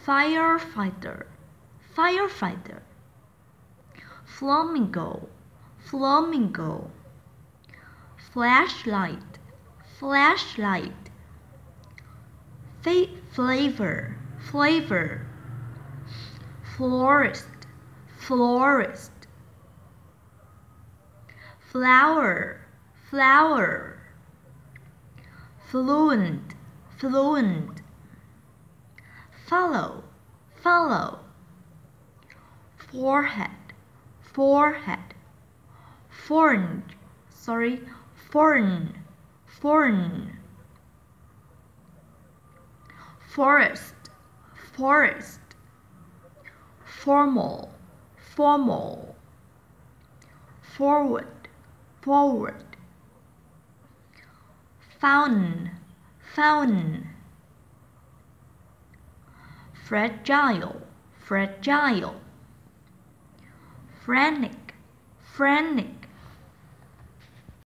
firefighter, firefighter. Flamingo, flamingo. Flashlight, flashlight. Flavor, flavor. Florist, florist. Flower, flower. Fluent, fluent. Follow, follow. Forehead, forehead. Foreign, foreign, foreign. Forest, forest. Formal, formal. Forward, forward. Fountain, fountain. Fragile, fragile. Frantic, frantic.